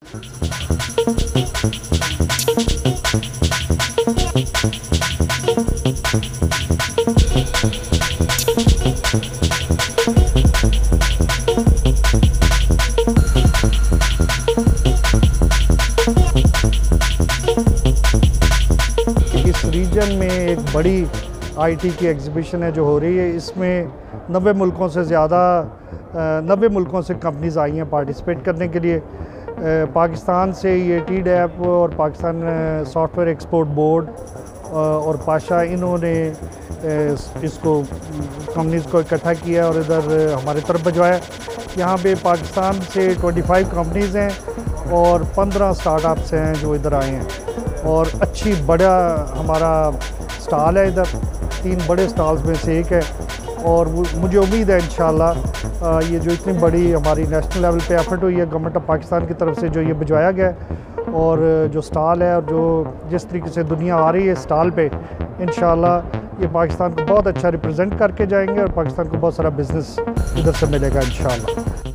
इस रीजन में एक बड़ी आईटी की एग्जीबिशन है जो हो रही है। इसमें 90 मुल्कों से ज़्यादा 90 मुल्कों से कंपनीज़ आई हैं पार्टिसिपेट करने के लिए। पाकिस्तान से ये टीडैप और पाकिस्तान सॉफ्टवेयर एक्सपोर्ट बोर्ड और पाशा, इन्होंने इसको कंपनीज़ को इकट्ठा किया और इधर हमारी तरफ भिजवाया। यहाँ पे पाकिस्तान से 25 कंपनीज़ हैं और 15 स्टार्टअप्स हैं जो इधर आए हैं और अच्छी बड़ा हमारा स्टॉल है इधर। 3 बड़े स्टॉल्स में से एक है और मुझे उम्मीद है इंशाल्लाह ये जो इतनी बड़ी हमारी नेशनल लेवल पे एफर्ट हुई है गवर्नमेंट ऑफ पाकिस्तान की तरफ से जो ये भिजवाया गया है और जो स्टॉल है और जो जिस तरीके से दुनिया आ रही है स्टॉल पे, इंशाल्लाह ये पाकिस्तान को बहुत अच्छा रिप्रेजेंट करके जाएंगे और पाकिस्तान को बहुत सारा बिज़नेस इधर से मिलेगा इंशाल्लाह।